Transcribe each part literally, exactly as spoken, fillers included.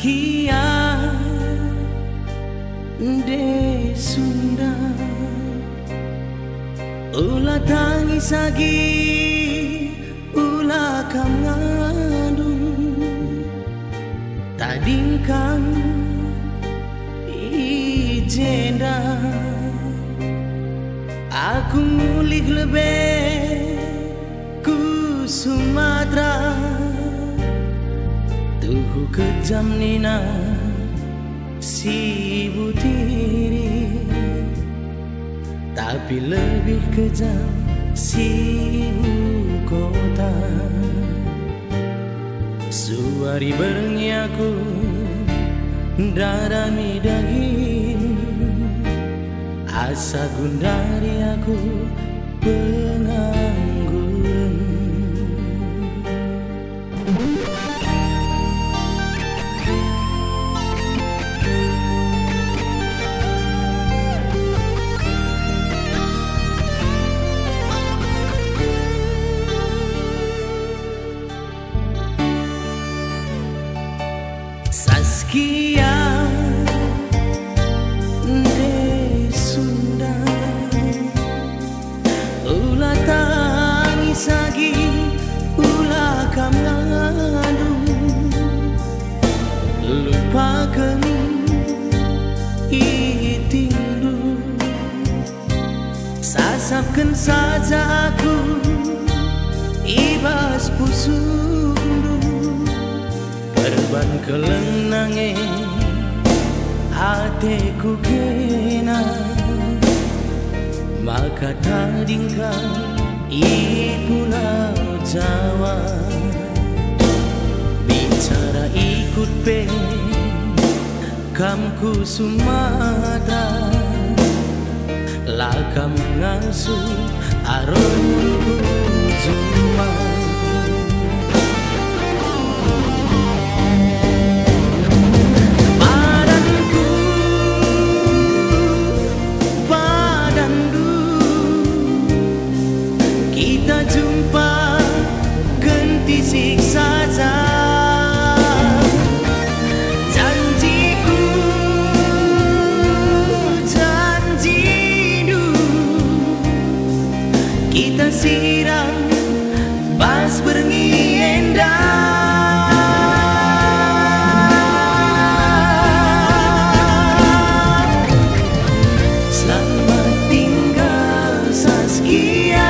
Saskia de Sunda ulah tangis lagi ulah kam ngandung tadingkan ijenda aku ngulik lebih ku Sumatera tuh kejam nina si butiri tapi lebih kejam si ibu kota. Suari berengi aku dada midagin asa gundari aku pengangguran. Saskia de Sunda ulah tangis lagi ulah kam ngandung lupakan itindu sasapkan saja aku ibas pusundu perban kelenange hatiku kena maka tadingkan i pulau Jawa bicara ikut pe kamku Sumatera lakam ngasuh aronku cuma saja janjiku janjimu kita siram pas berengi endah selamat tinggal Saskia.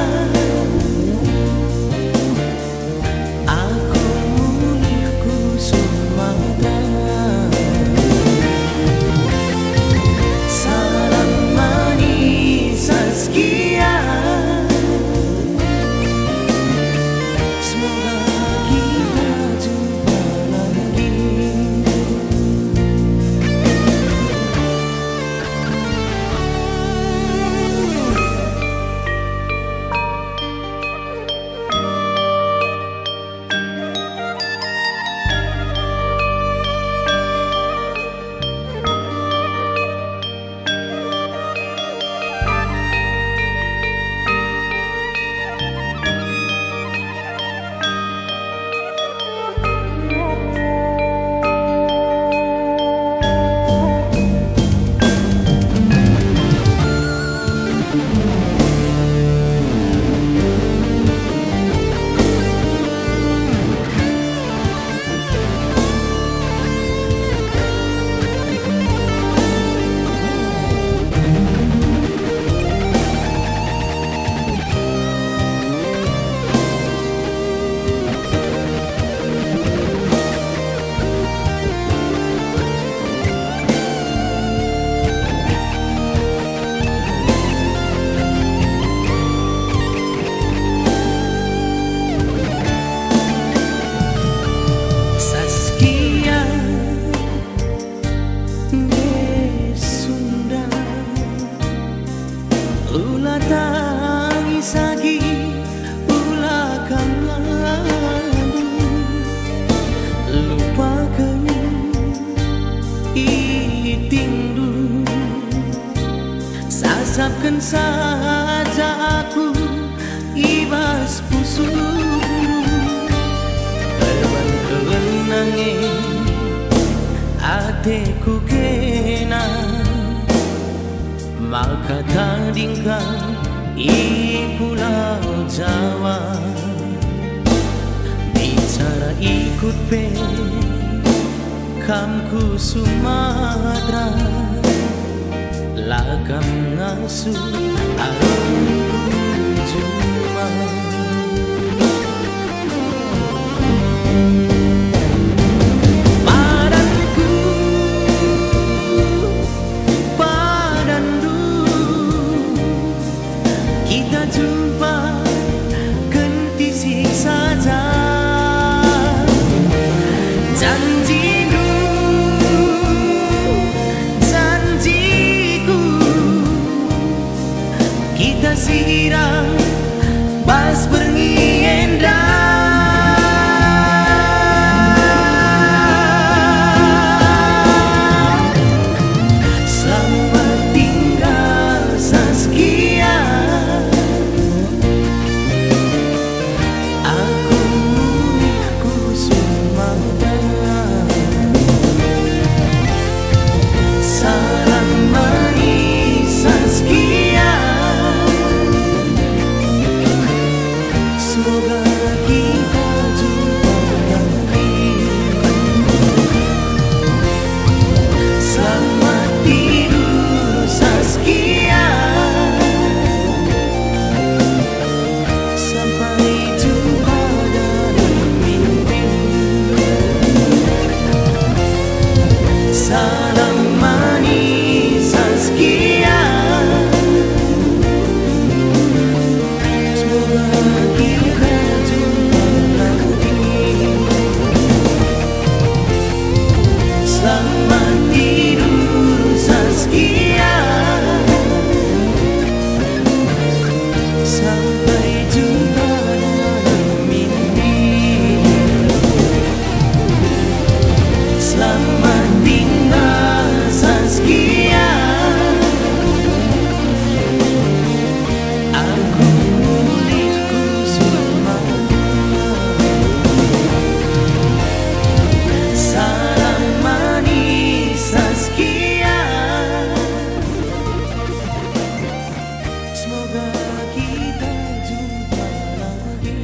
Ulah tangis lagi ulah kam ngandung lupakan itindu sasapkan saja aku ibas pusuh perban kelenange Hatiku kena maka tandingkan i Pulau Jawa. Bicara ikut pe kamku Sumatera, lagam ngasuh arumku cuma. Sirang bas berngienda, selamat tinggal Saskia. Aku milikku Sumatera. Salam manis Saskia. Semoga kita jumpa lagi. Selamat tidur Saskia. Sampai jumpa dalam mimpi. Salam manis Saskia. Semoga selamat tidur Saskia. Sampai jumpa dalam mimpi. Selamat tinggal Saskia. Aku milikku Sumatera. Salam manis Saskia. Semoga kita jumpa lagi.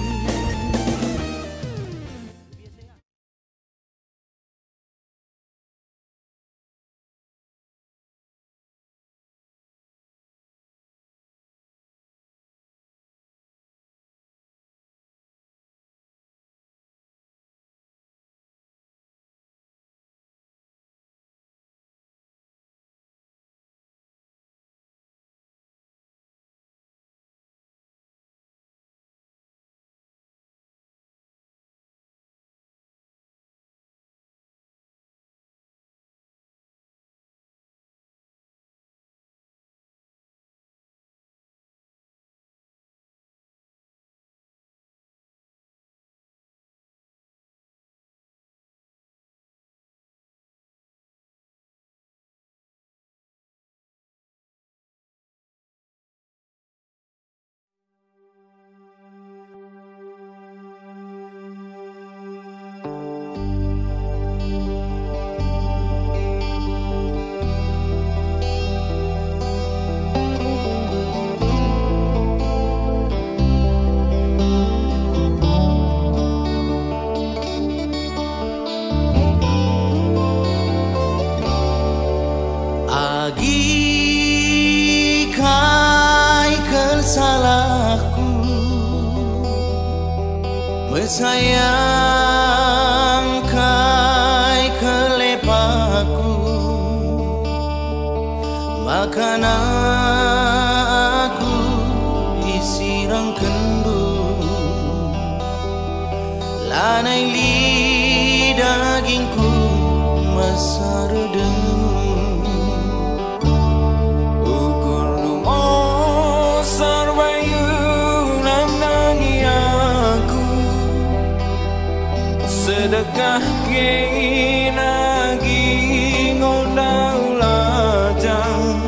Salahku mesayang kai kelepaku, makan aku isirang kendu, lanai li dagingku masa redemu. Sedekah kenagi ngondau lajang,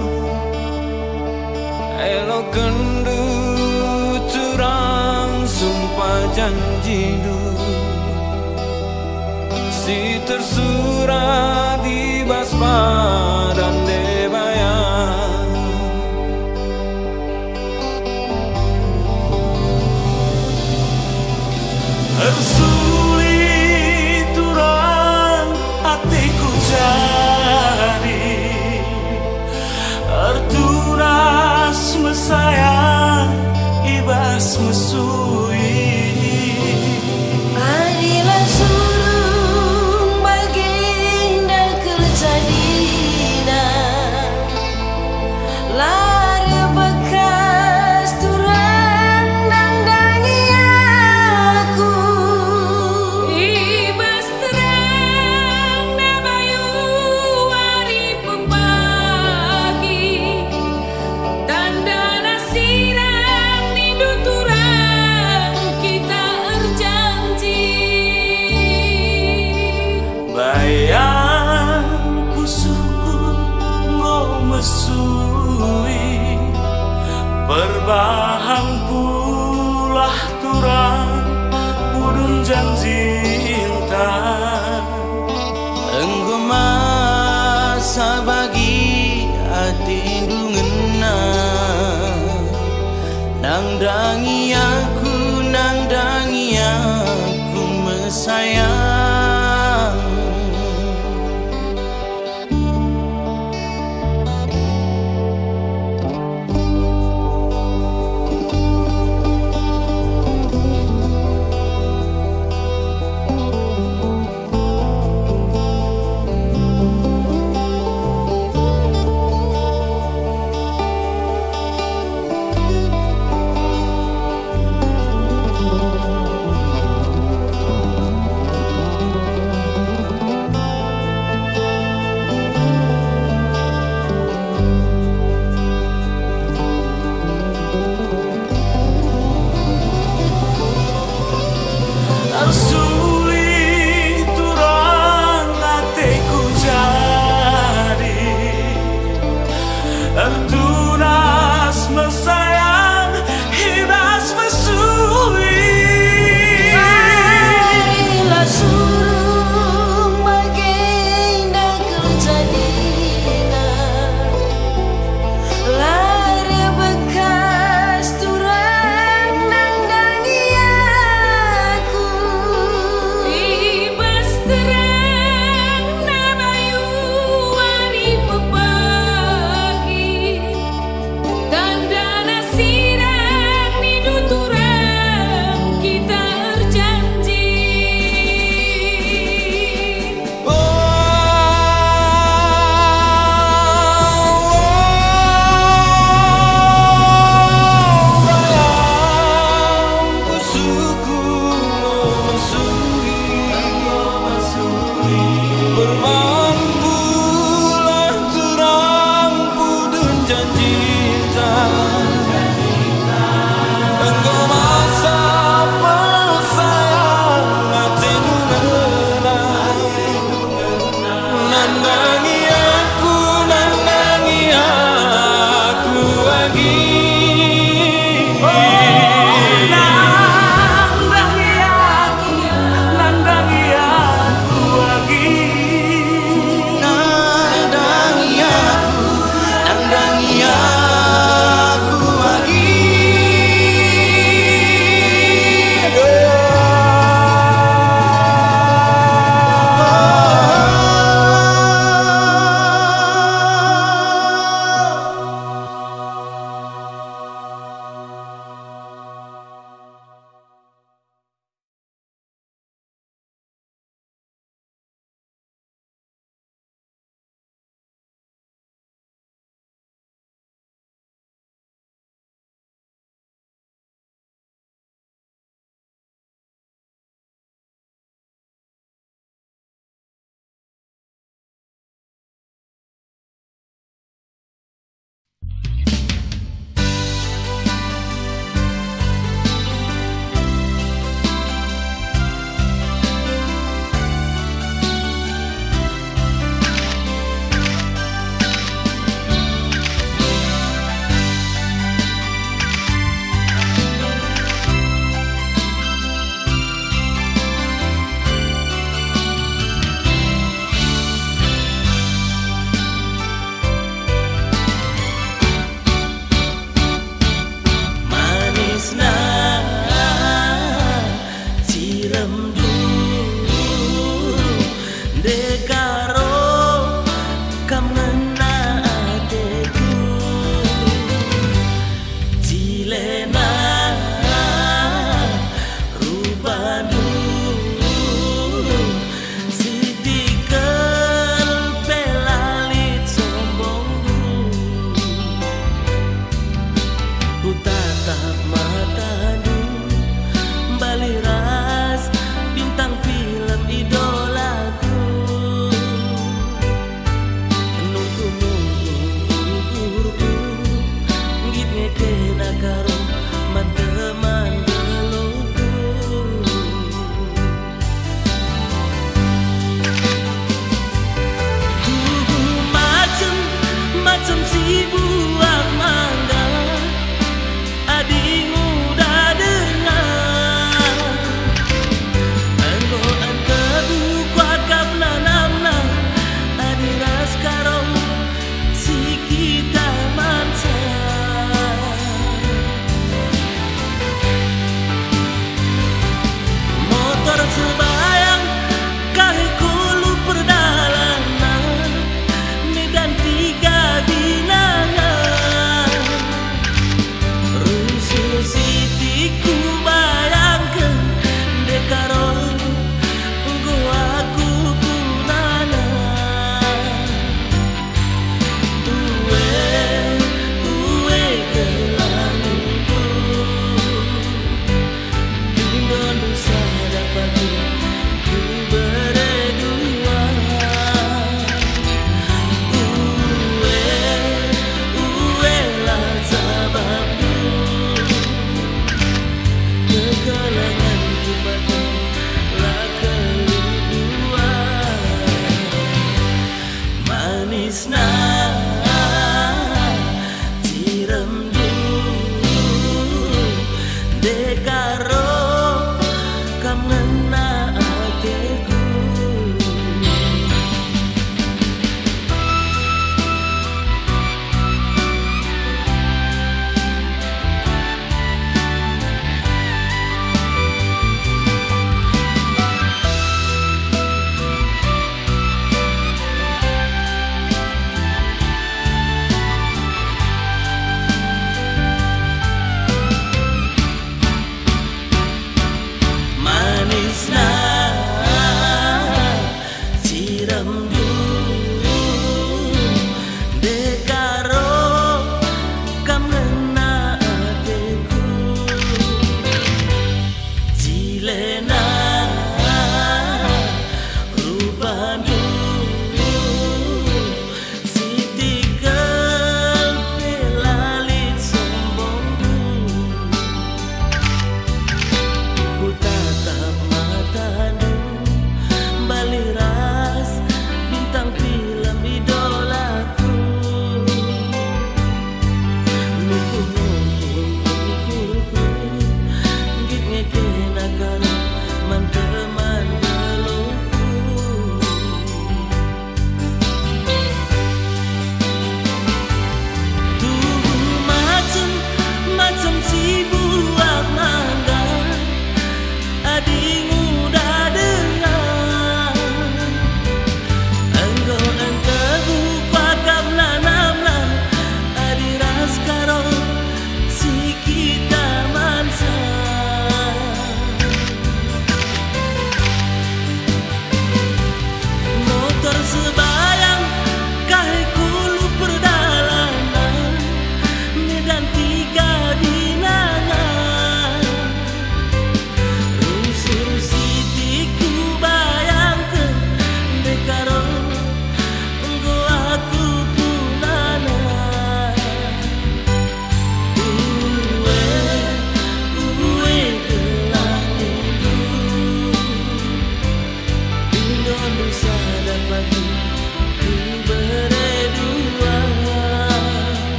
elok kendu turang sumpah janji du, si tersurat di Berbahan pulah turang budun janji intan. Engkau masa bagi hati dungena, nang dangi aku, nang dangi aku mesayang.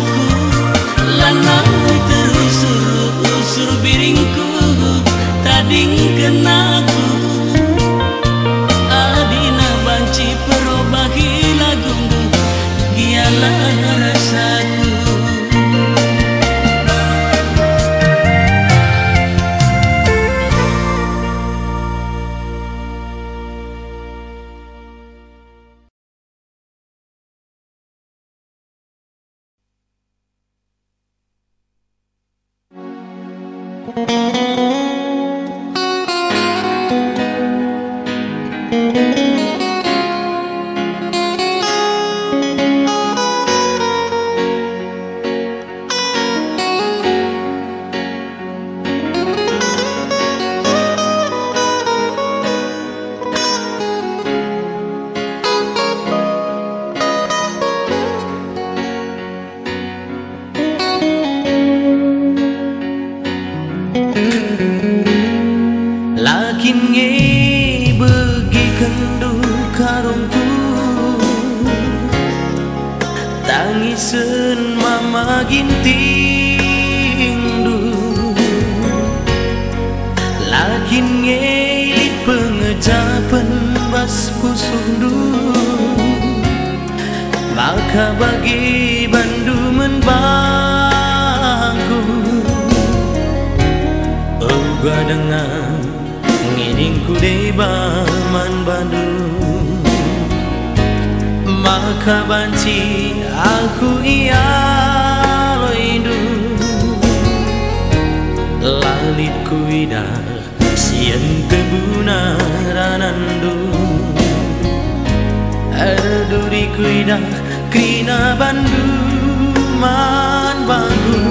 aku lanang terusur-usur biringku tading kenaku adina banci perobaki lagu gialah rasaku. Tangisan mama gintingdu lakin ngelit pengejapan bas pusundu maka bagi bandu menbangku oga dengan ngidingku debaman bandu maka banci aku iya loindu lalit kuidah sian tebuna ranandu erduri kuidah krina bandu man bangu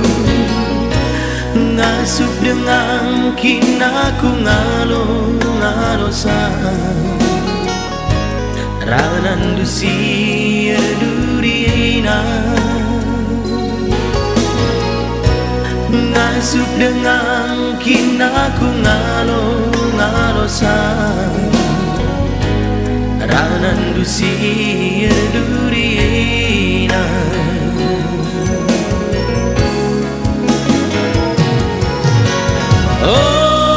ngasup dengan kinaku ngalo ngalosa ranandu si erdurina ngasup dengan kinaku ngalo ngalosa ranandu si erdurina oh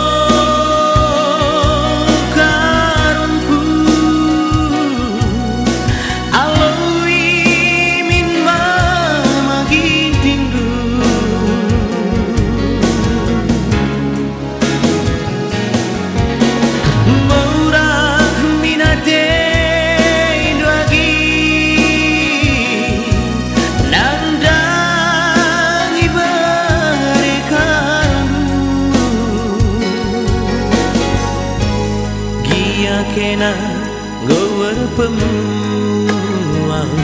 kena gower pemuang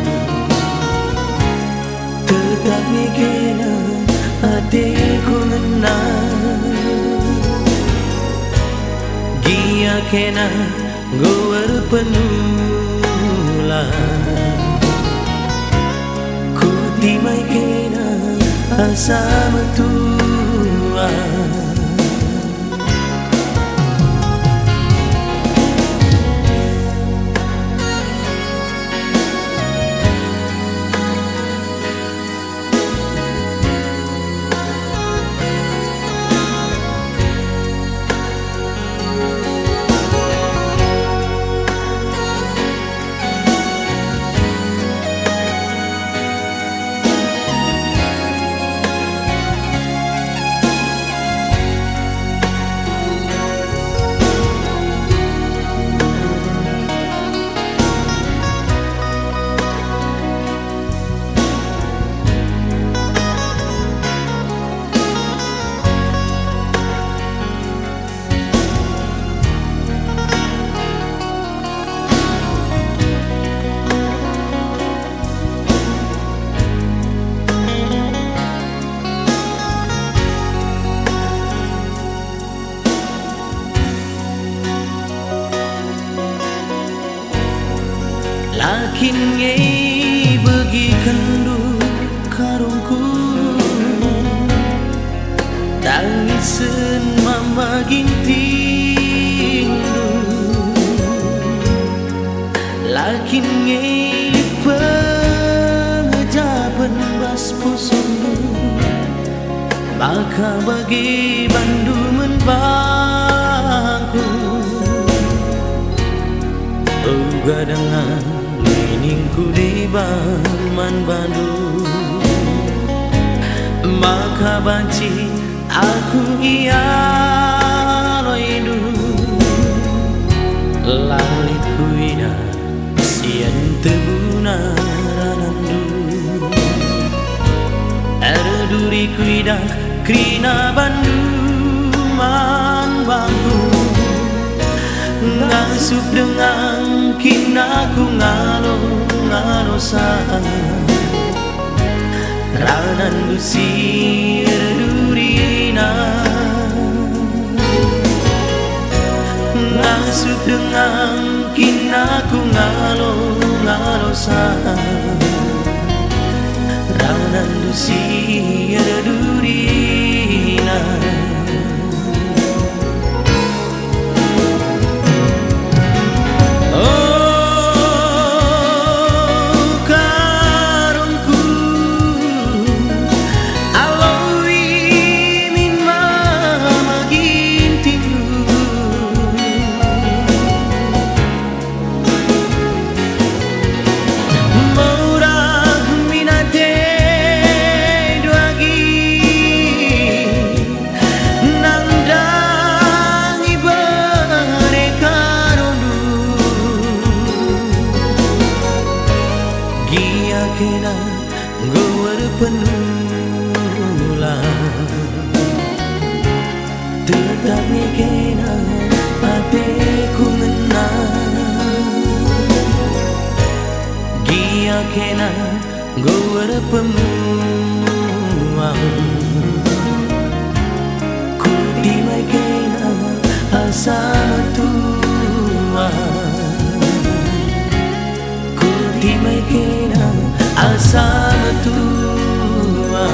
tetap mikena hatiku menang gia kena gower penulang ku timai kena asa metuang pusumu, maka bagi bandu menbangku uga dengan liningku di baman bandu, maka banci aku iya loidu lalit kuina sian tebuna ranandu erduri kuida krina bandu man bangku ngasup dengan kinaku ngalo ngalo saan ranandu si erdurina ngasup dengan kinaku ngalo ngalo saan ranandu si erdurina. Kena gowar penula tetap kena hatiku menang gia kena gowar pemuang ku dimai kena asa tua ku dimai kena asa tua.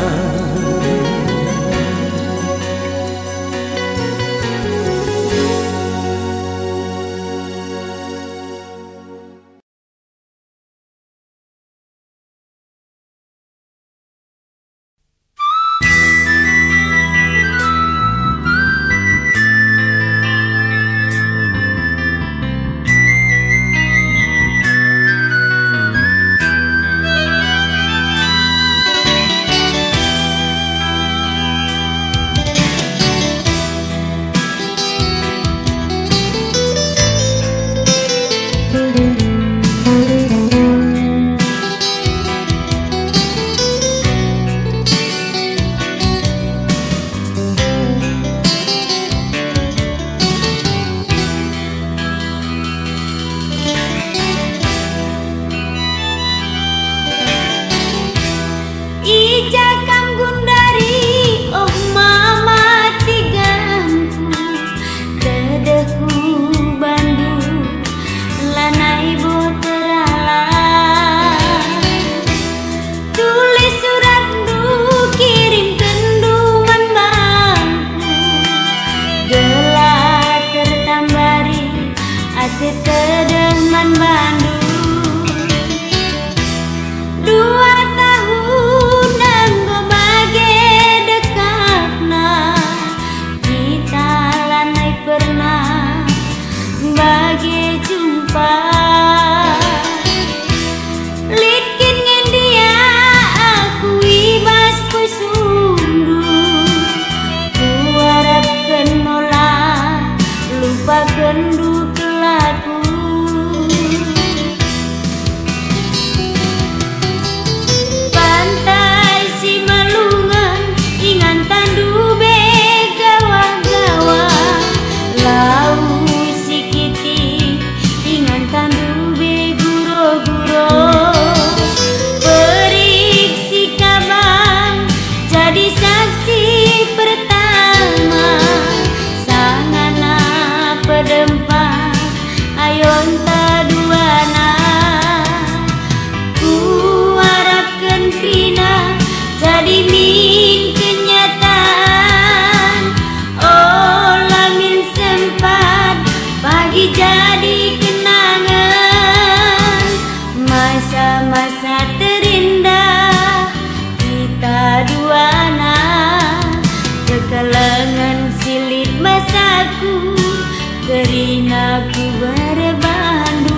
Masa-masa terindah kita paduana kekalangan silit masaku kerina ku berbandung.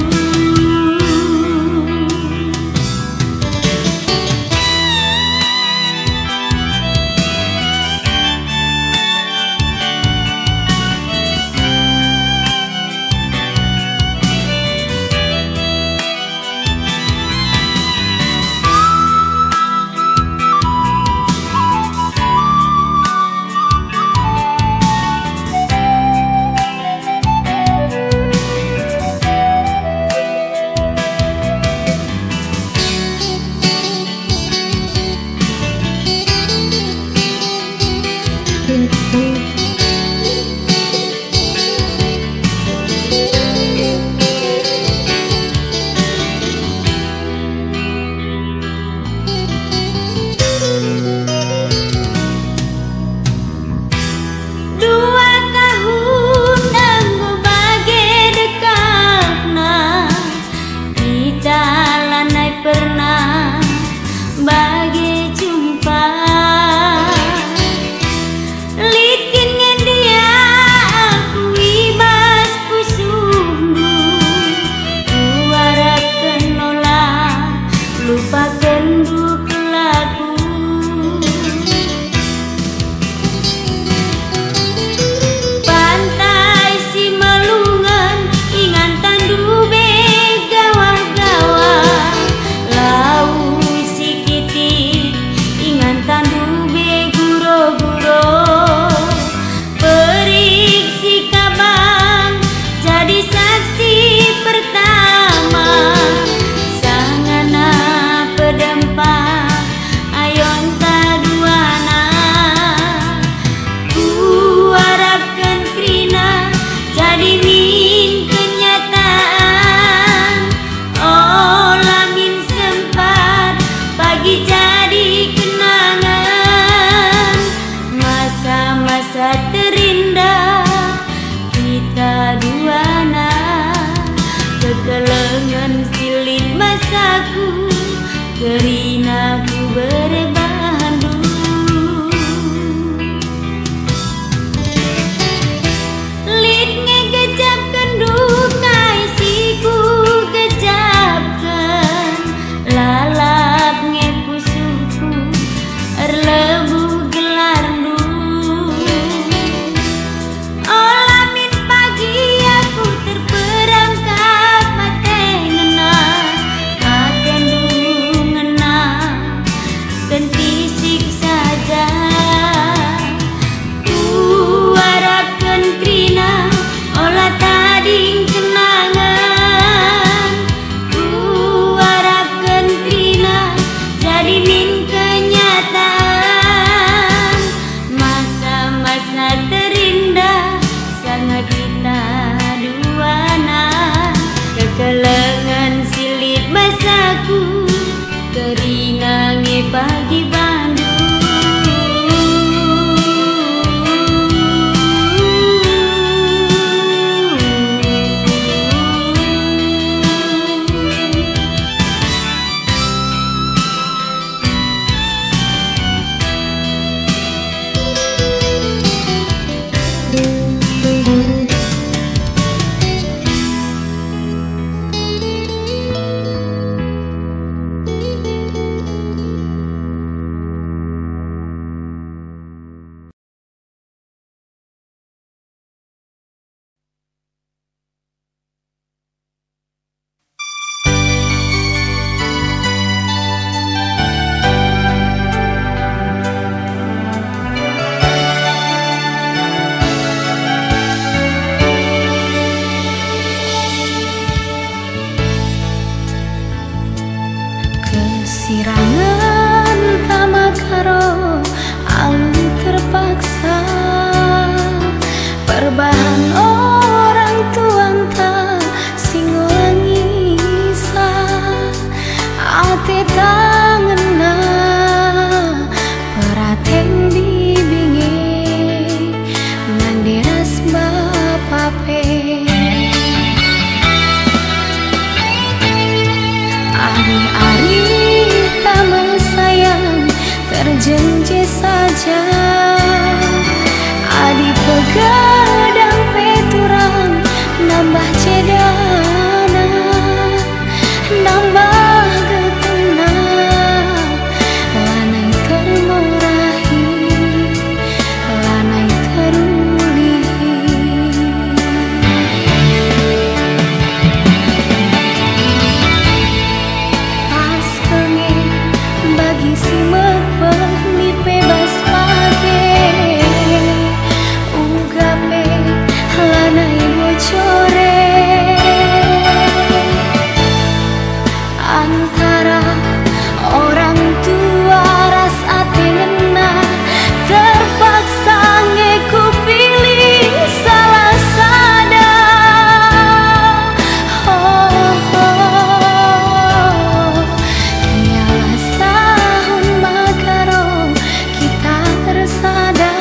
janji saja adi pegadang peturang nambah cedana nambah getuna lanai termurahi lanai terulihi pas kenge bagi si mepet mi bebas pake ugape lanai bocore antara orang tua ras ati ngena terpaksa ngeku pilih salah sada oh, oh. Ialah sahun makaro kita tersada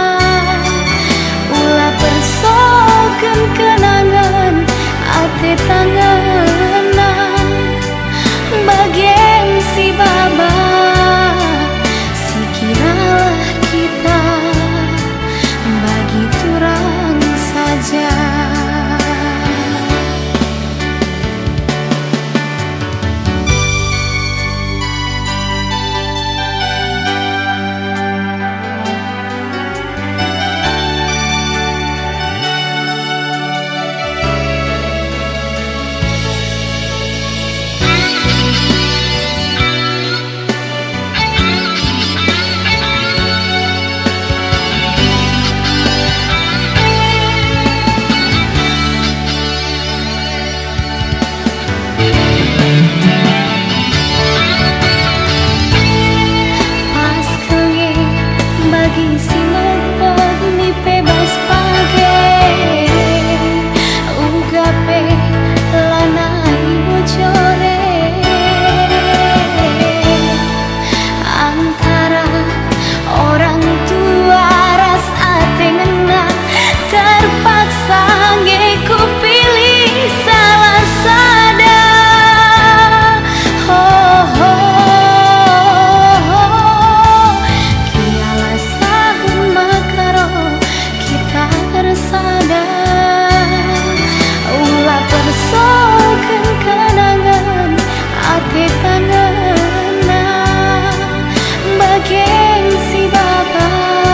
ulah persoken kenangan ate tangan bagian si baba sikiralah kita bagi turang saja. Pas kenge bagi si lepet mi bebas pake ugape lanai bocore antara orang tua ras ate ngena terpaksa ngeku pilih salah sada oh, oh, oh. Kialah sahun makaro kita tersada ulah persoken kenangan ate tanganna bagian si baba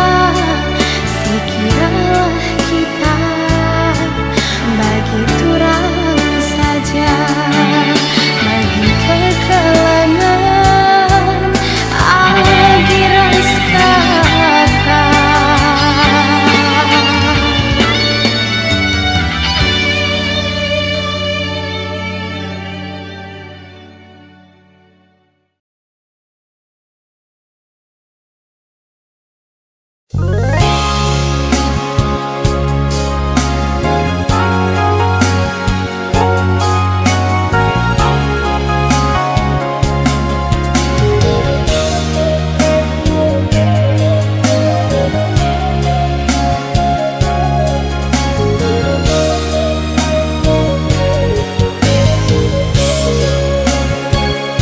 sikiralah kita bagi turang saja bagi kekelangan agi ras kata.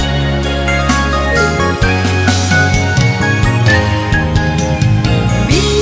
Bila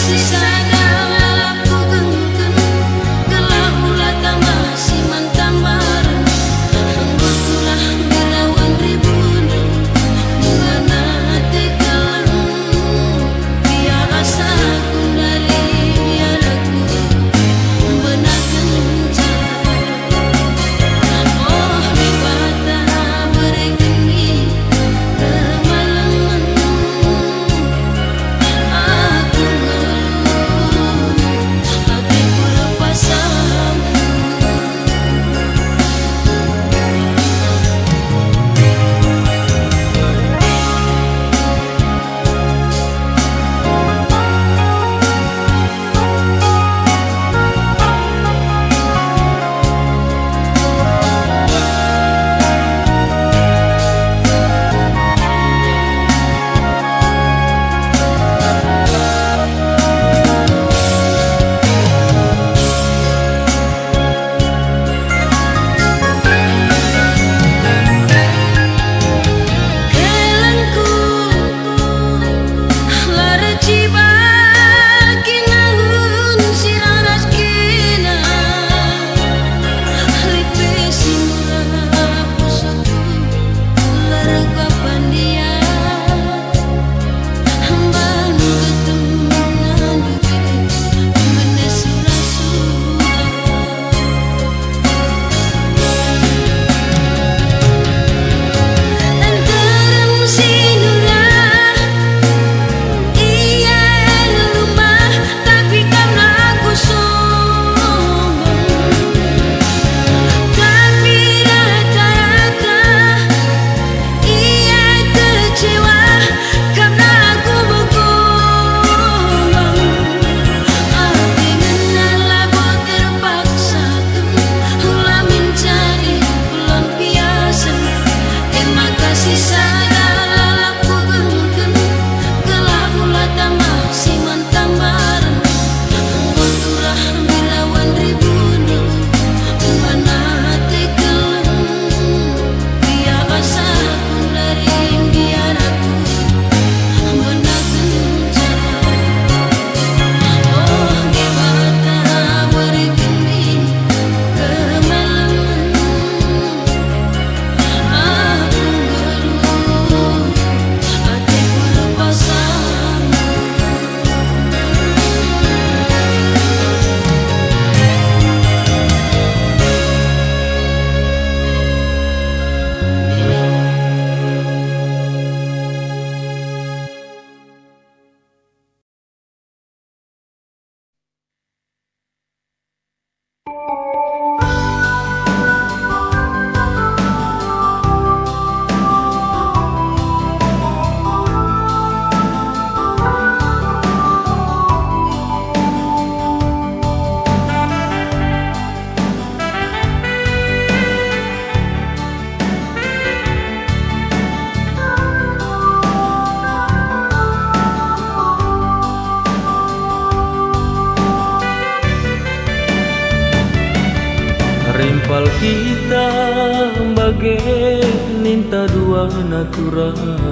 Rimpal kita bagai ninta dua natura,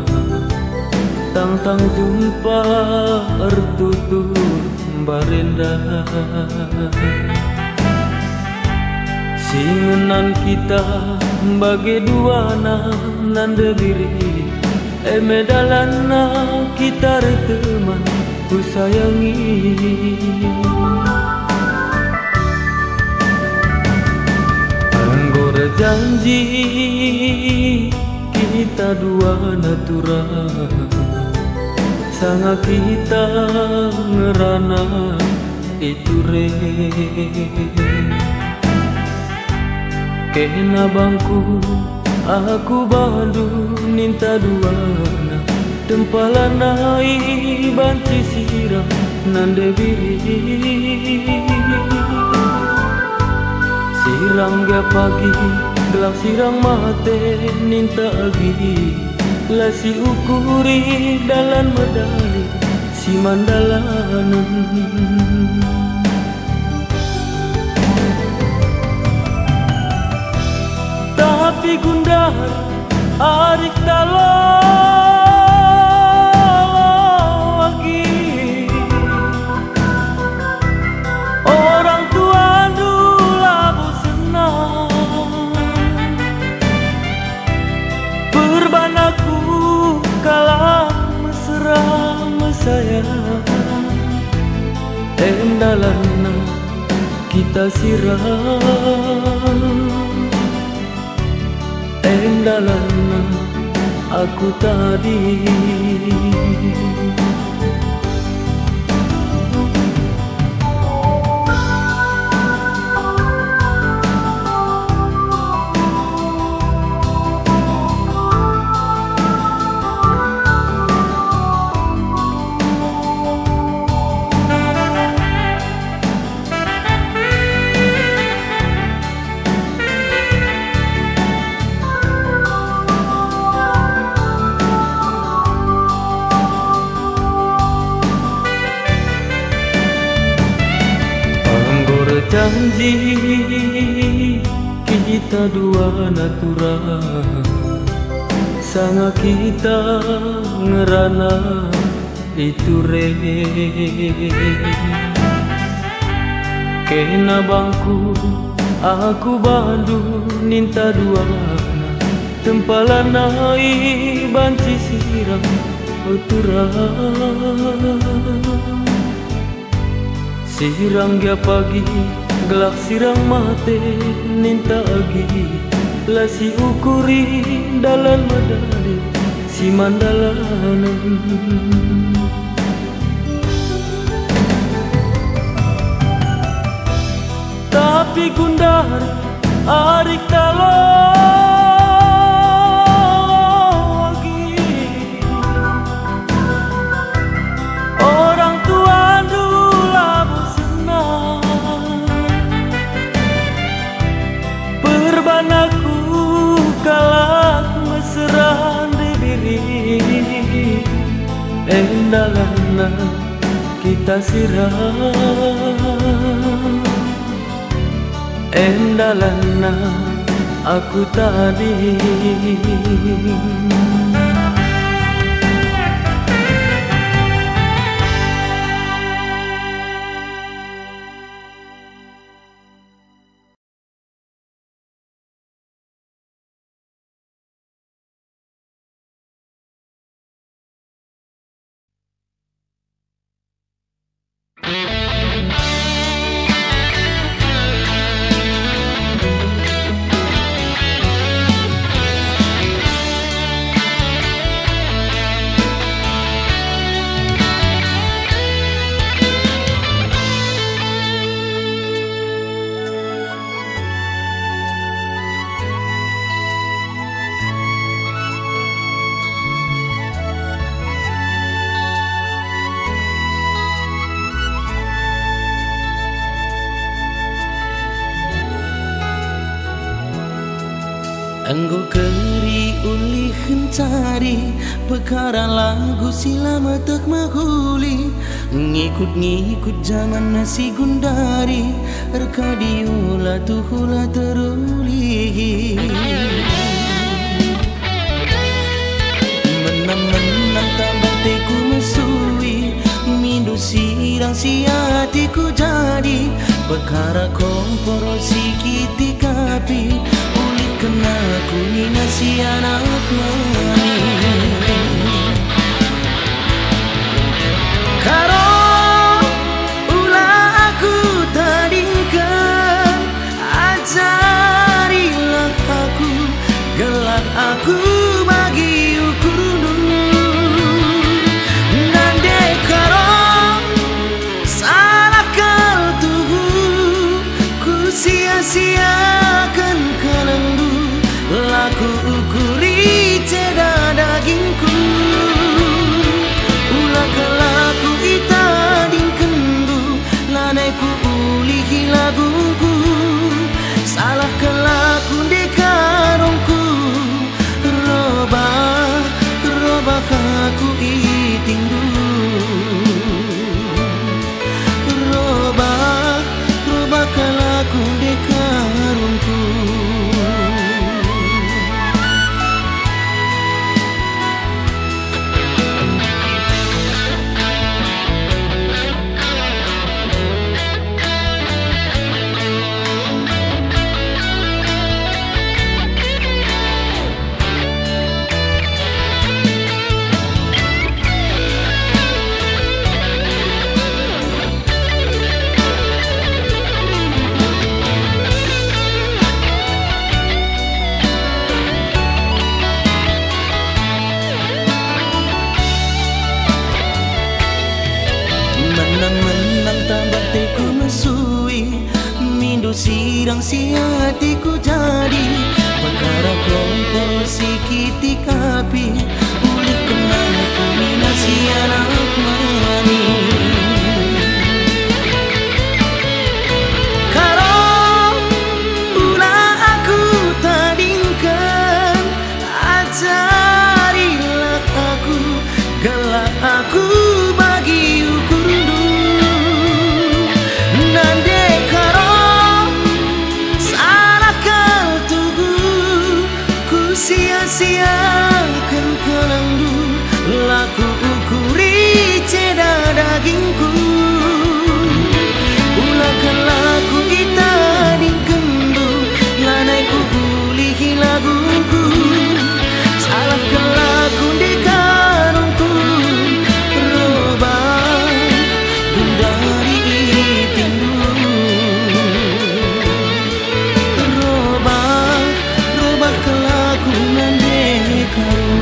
tang-tang jumpa ertutur barenda. Singenan kita bagai dua nanda diri, emedalana kita reteman ku sayangi. Janji kita dua natura, sanga kita ngerana itu re. Kena bangku aku bandu ninta duana, tempalana banci sirah nande biri. Sirang ga pagi, gelap sirang mate ninta agi, lasi ukuri dalam medali si mandalanan. Tapi gundar arik talo lagi, Endalana kita siram, endalana aku tadi. Janji kita dua natural, sanga kita ngerana itu re. Kena bangku aku bandu ninta duana, tempalanai banci siram uturan. Sirang dia pagi, gelak sirang mate ninta agi, lasi ukuri dalam medali si mandalanan. Tapi gundar arik talogi, orang tua dulu senang, perbanaku kalak mesra dibiri. Endalana kita siram, endalana aku tadi. Anggo keri uli hencari perkara lagu silama tak mahuli, ngikut-ngikut zaman nasi gundari, rekadiula tuhula teruli. Menang-menang tambah teku mesui, mindu sirang si hatiku jadi, perkara komporo sikiti kapi, kena kuni nasi anak mani. Karo ulah aku tandingkan, ajarilah aku, gelar aku bagi ukur dan dekaro salah kal tubuh ku sia-siakan kalengdu. Laku ukuri ceda dagingku, ulah kelaku ita girang si hatiku jadi perkara kompor sikiti kapi ulit kenal kombinasi anak mani. Kalau ulah aku tandingkan, ajarilah aku, galak aku bagi ukur dulu. Nande karo salahkan tubuh, ku sia-siakan kenangdu, laku ukuri ceda dagingku. Ulakan laku kita dingkendu, lanai ku bulihi laguku. Salahkan laku di karungku, robah gundari tindu. Robah, robah kelakuan dekaro.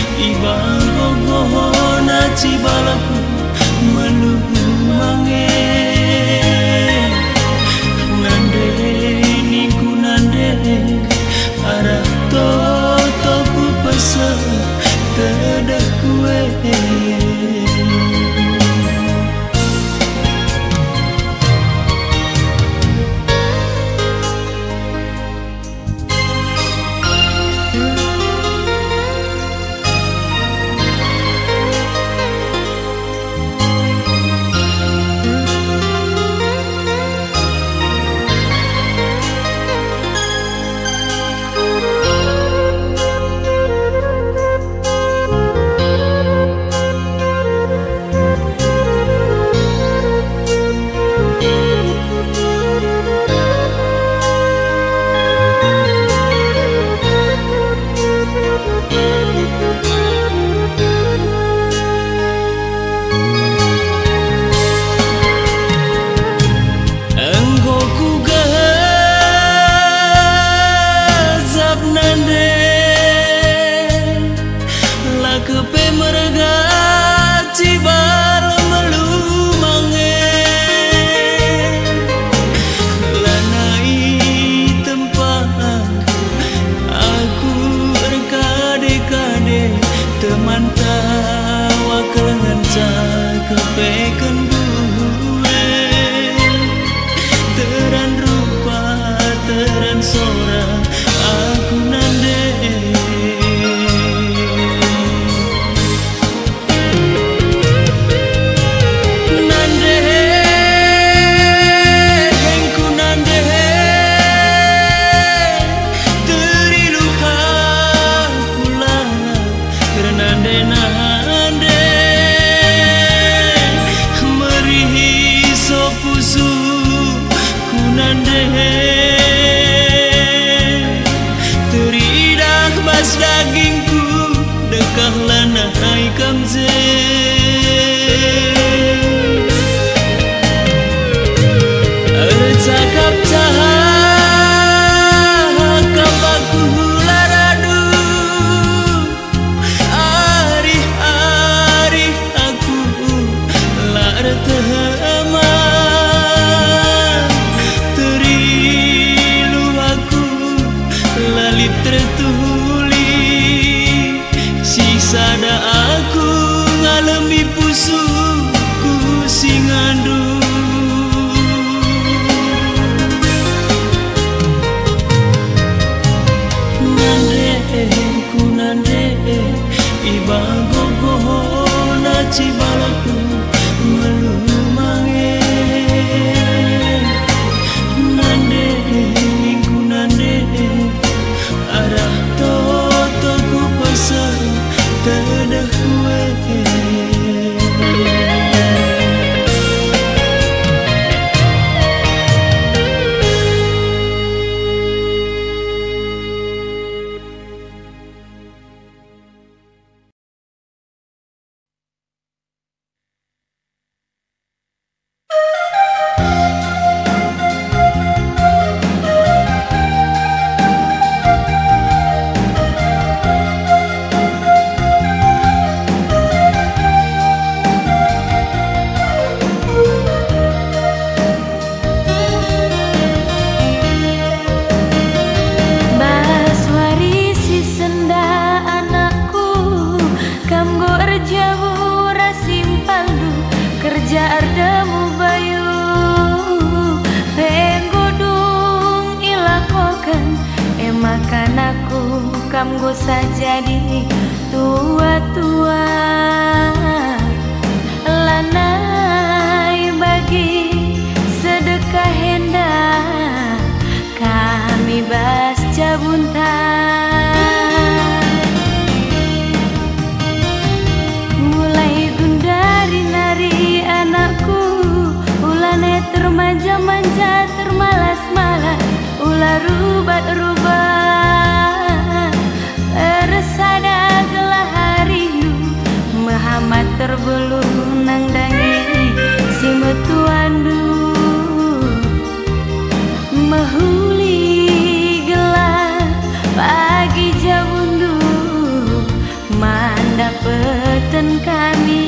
Cibalaku melumange bisa kepeken gue teran rupa teran sora aku nande nande hengku nande teri luka kula nande nande merihi sopusu kunande teridak bas dagingku dekah lanai kamze cakap cahak kapaku laradu ari-ari aku lar teman terilu aku lalit tertuli sisada aku ngalami pusuku singandu ibago gohona cibalaku melumange nande minggu nande arah toto ku pasang tedah kue makan aku kamgo sajadi tua-tua lanai bagi sedekah hendak kami bas cabuntan mulai gundari nari anakku ulane termanja-manja termalas-malas ulah rubat-rubat tersada gelah hariu Muhammad terbelung nang dangi si metuandu mahuli gelah pagi jabundu mandapeten kami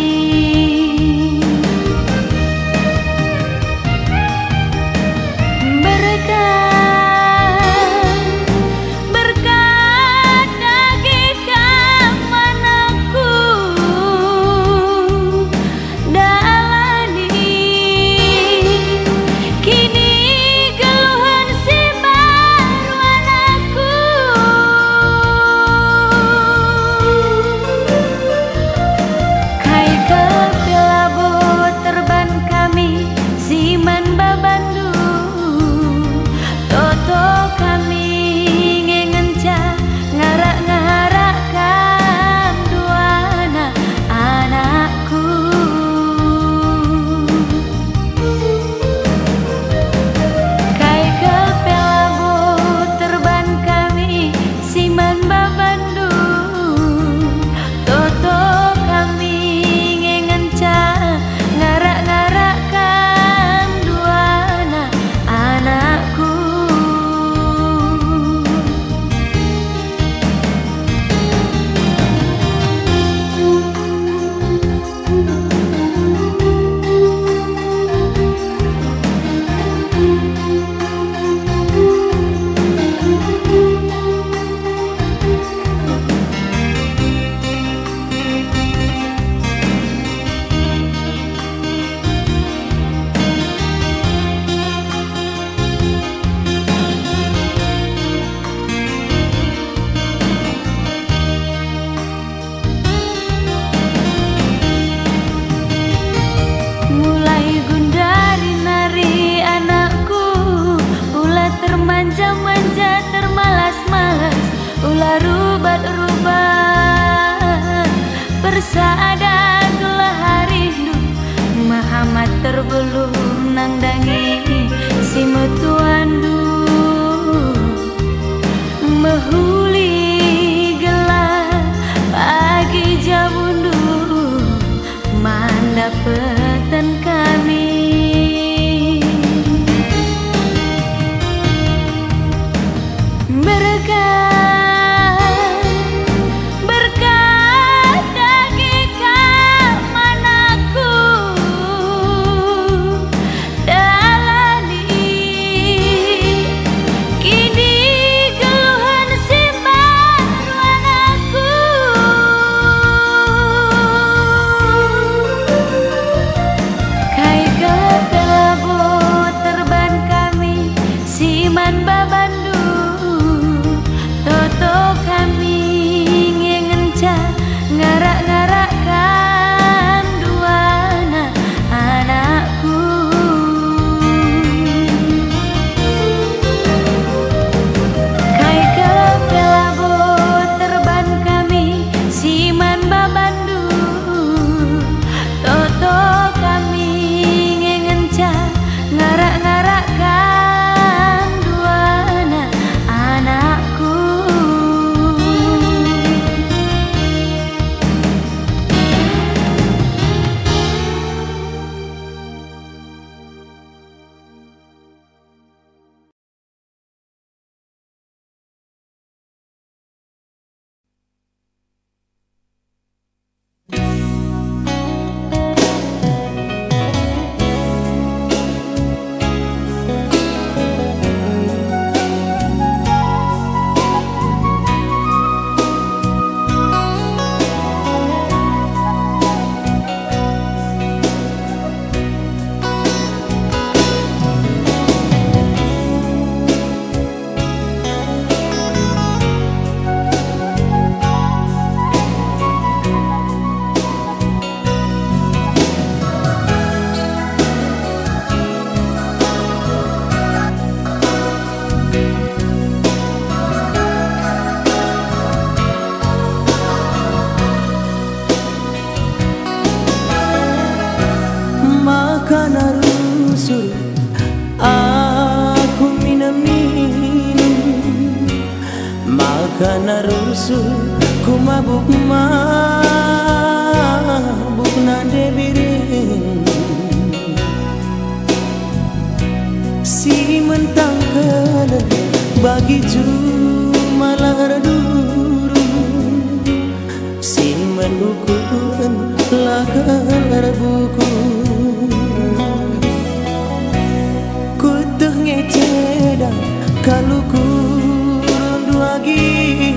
buat rubah persada gelah rindu Muhammad terbelung nang dangi si mutuandu mehuli gelah pagi jabundu mandapatan kami berkah berkah dagika manaku dalani kini geluhan simpan anakku kai kelabo terban kami siman babandu Toto kami ngenca ngarak-ngarakkan duana anakku kai kelabo terban kami siman babandu Toto kami ngenca ngarak-ngarakkan duana anakku makan rusuh aku minum-minum makan rusuh ku mabuk mabuk nade biring si mentang kele bagi cuma lara duru si mendukuran lakar buku kutuh ngeceda kalau kurun lagi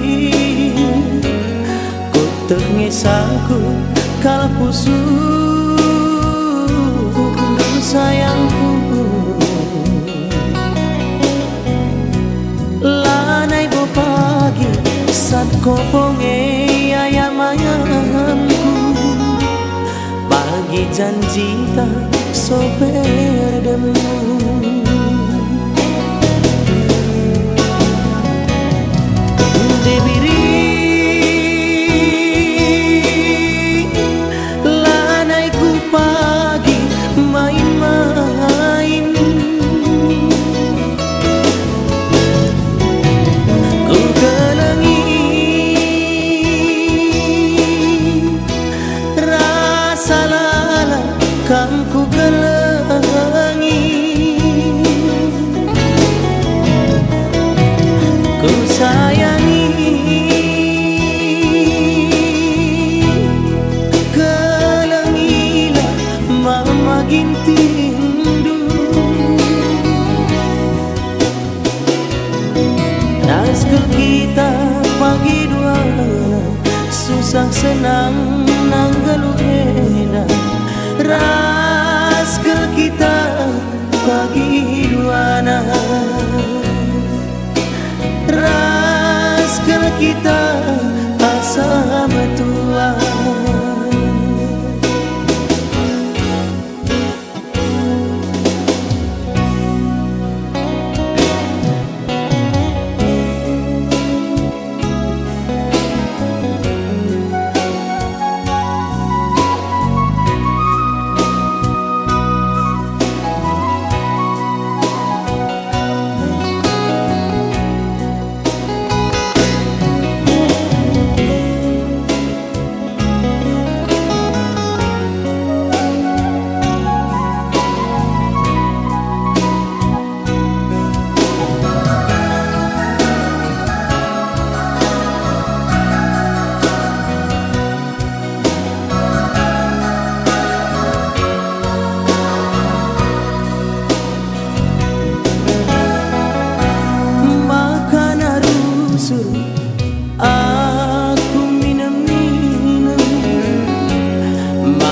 kutuh ngesaku kalau pusuh sayangku lanai bo pagi saat koponge ayam-ayamku pagi janji tak sober demu debiri lanai ku pagi main-main ku gelengi rasa lala kam ku gelengi ku sayangi gelengilah mama gintindu naskah kita pagi dua susah senang nanggalu enak raskel kita pagi duana raskel kita asa metua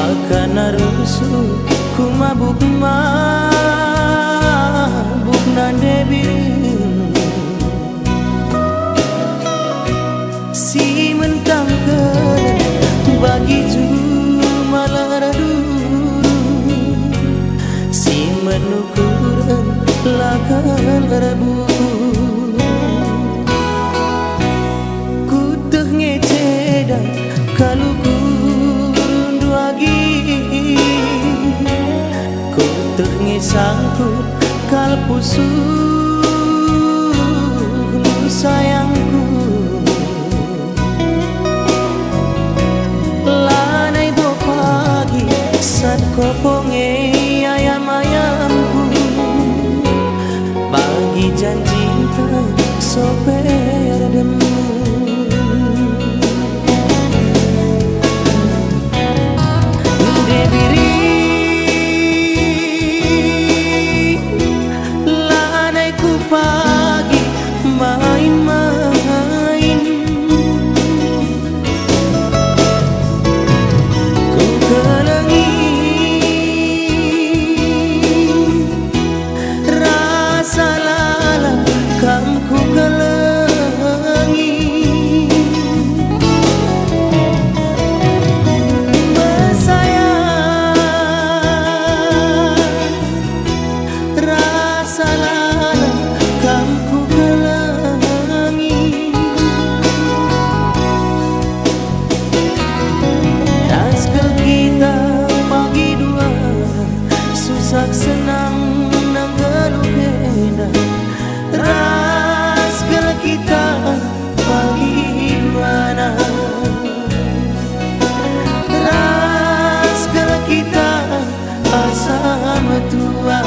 akan rusuh ku mabuk mabuk nande biring si mentang keren bagi cuma laradu si menukuran lakal rebu ku teh ngeceda kalau kurun duagi ku teh ngesangkut kal pusuh sayangku lanai do pagi saat koponge ayam-ayamku bagi janji tak soper demu debiri lanai ku pagi main-main ku kelengi rasa lala kam ku kelengi bersayang rasa lala kam ku kelengi Naskel kita pagi dua susah senang nang geluh beda Naskel kita pagi mana Naskel kita asa metua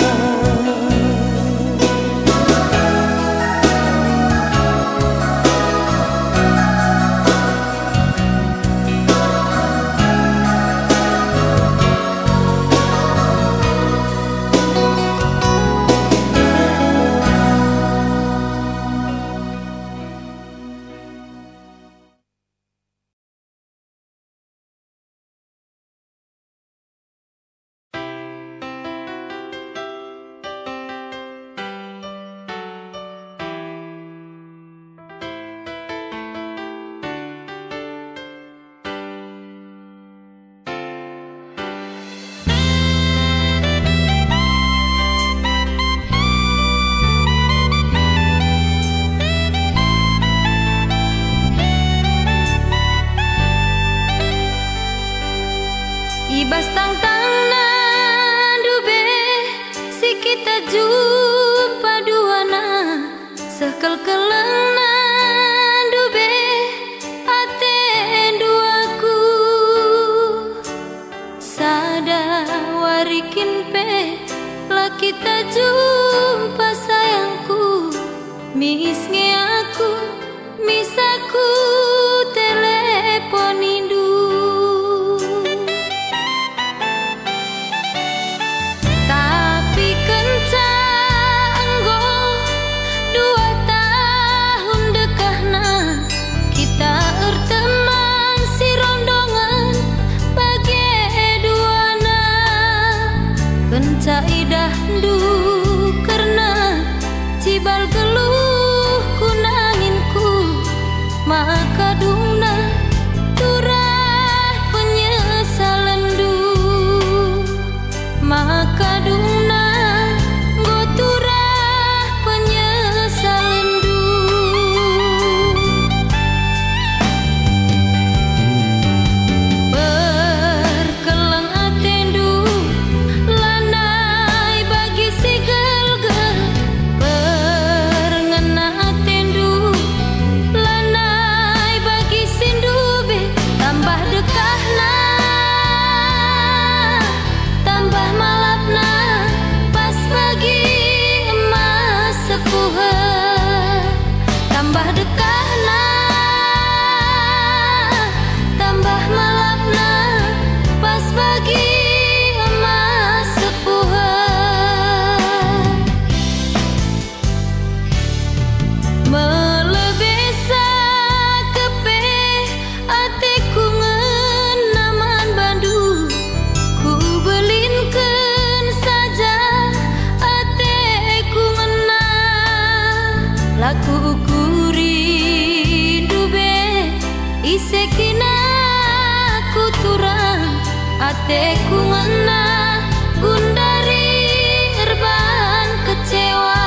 Ibas tang tang nandu be si kita jumpa duana sekel keleng nandu be aten duaku sada warikin pe lah kita jumpa sayangku misnge aku misaku telepon indu Caidah du karena cibal geluh kuna ateku ngena gundari erban kecewa,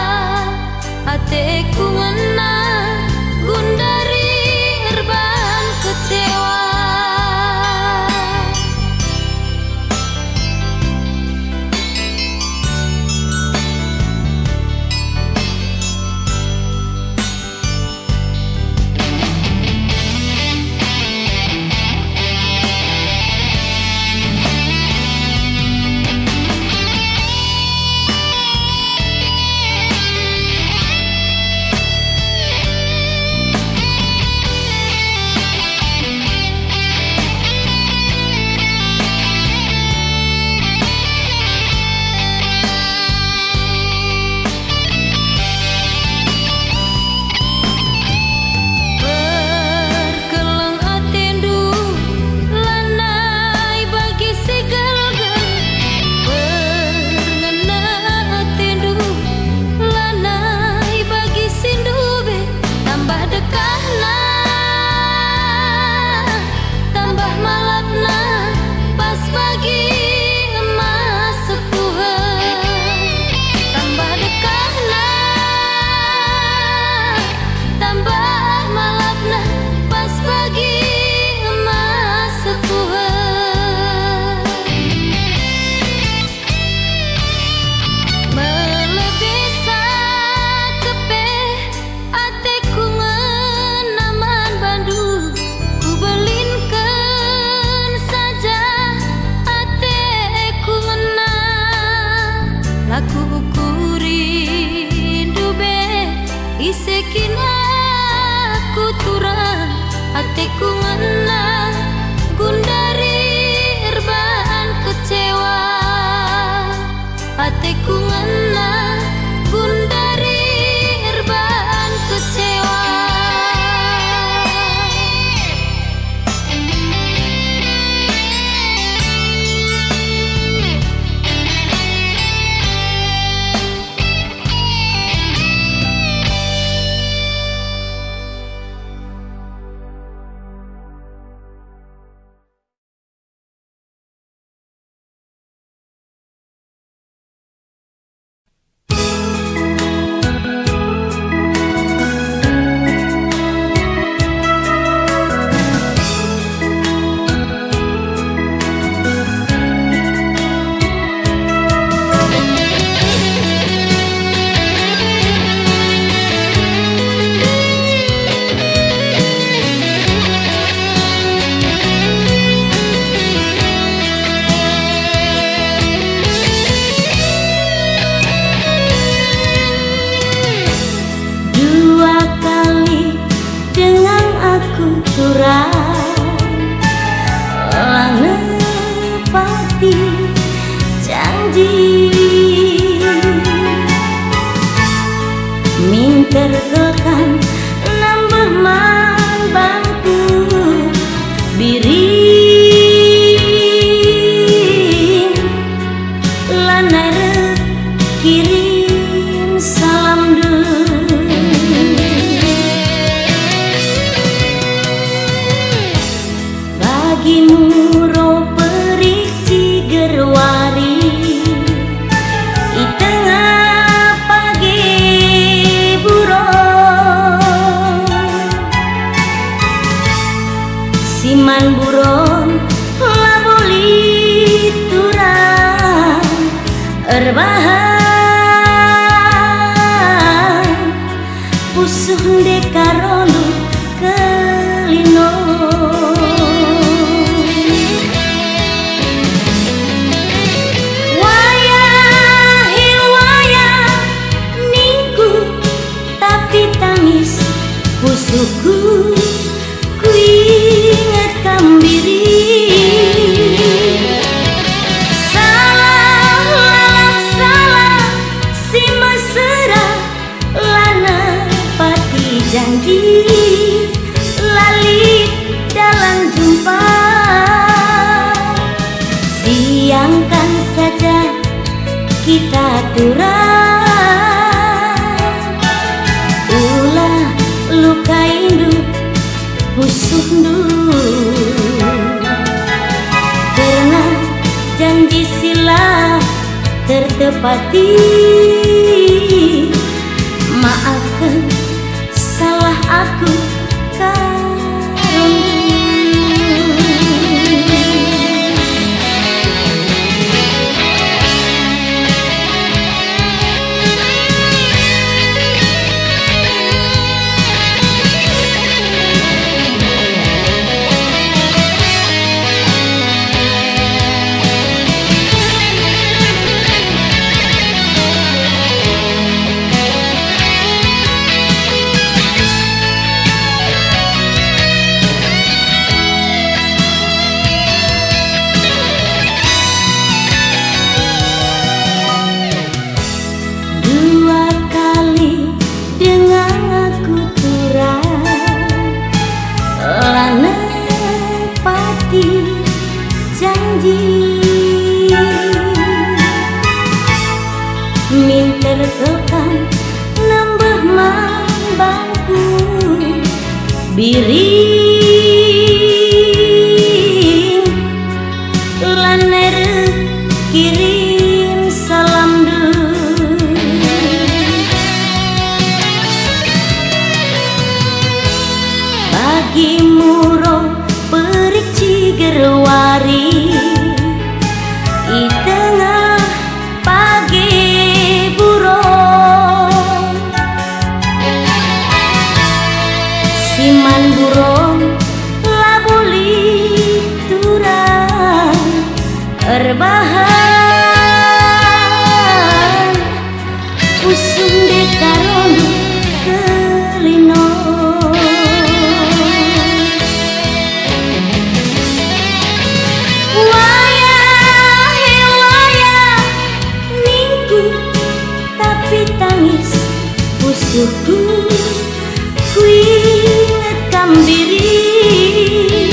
ateku ngena gundari erban kecewa. Aku ukuri dube isekin aku turang ateku ngena gundari erban kecewa, ateku ngena gundari erban kecewa. Langepati janji minterkelkan nambah man bangku biring lanai kirim salam bagimu ro perik cigerwari di tengah pagi buron siman buron laboli turang erbahan pusuh dekaronu kelino pusuhku ku ingat kambiri salah lalap salah si mesra lana pati janji lali dalam jumpa siangkan saja kita turang luka induk pusuh du karena tertepati. Maafkan salah aku karo. Minter tekan nambah mambangku biring laner kirim salam dulu bagi muro perik cigerwari di tengah pagi siman burung labuli turang erbahan usung dekaron kelino wayahe wayah minggu tapi tangis usuhku kui diri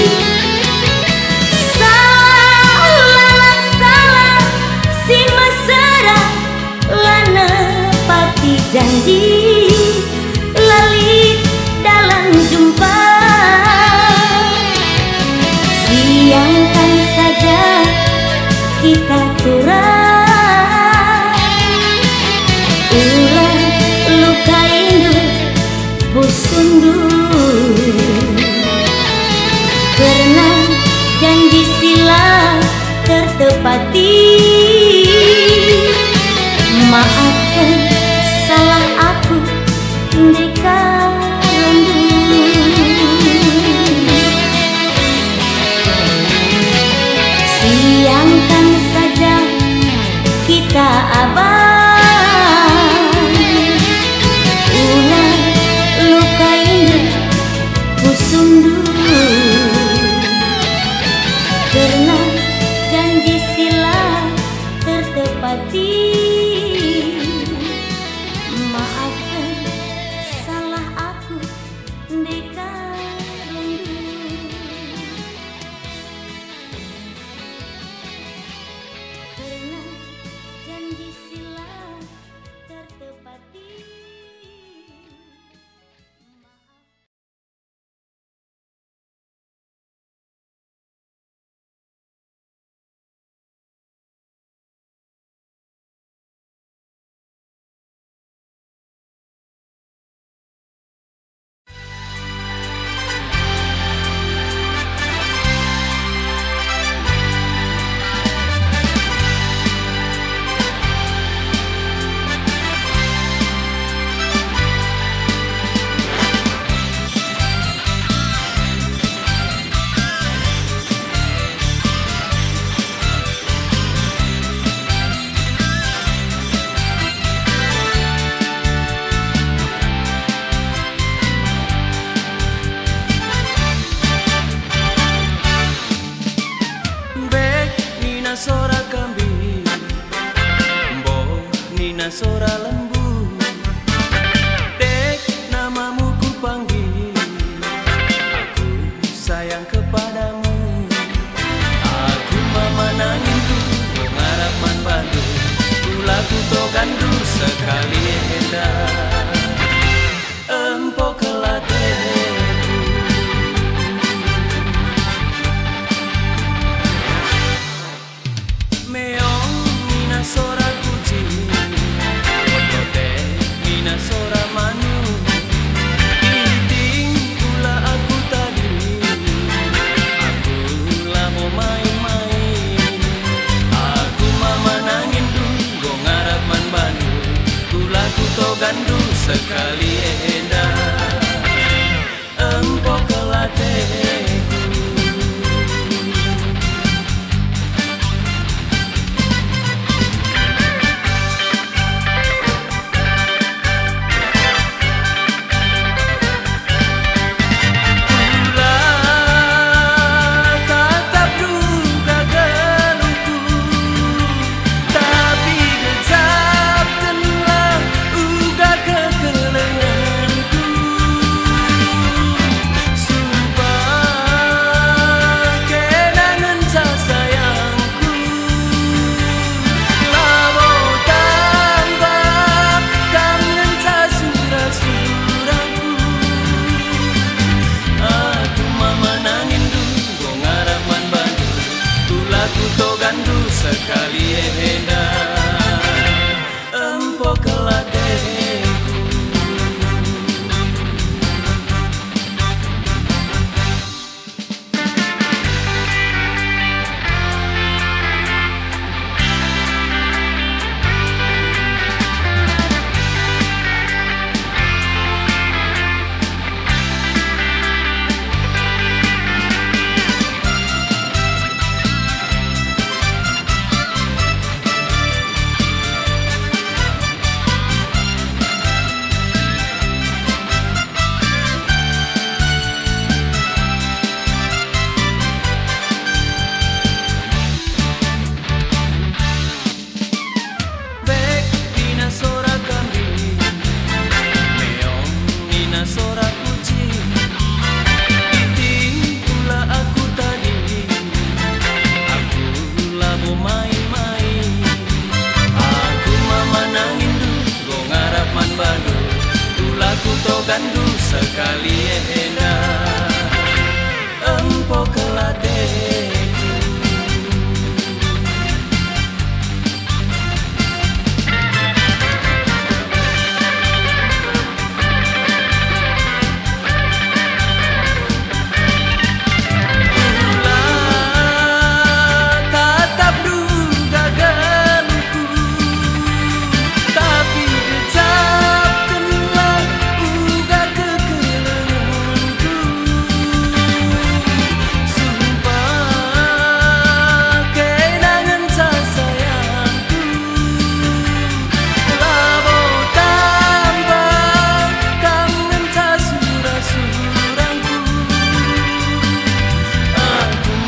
salah salah si mesra lana pati janji lali dalam jumpa siangkan saja kita turang ulang luka indu busundu karena janji sila tertepati. Maafkan salah aku dekaron siangkan saja kita abang ulang luka indah busung dulu karena janji sila tertepati. Maafkan salah aku dekaron karena janji sila tertepati. Sora kambing, mbok nina sora lembu, dek namamu ku panggil, aku sayang kepadamu, aku mama nanginku, ngarap man padu, lagu togandu sekali hendak, empok kelateku. Meong nina soraku sekali endah empok kelateku. Sekali endah empok kelateku. Gandu sekali endah empok kelateku.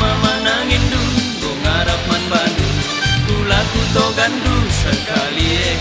Gandu sekali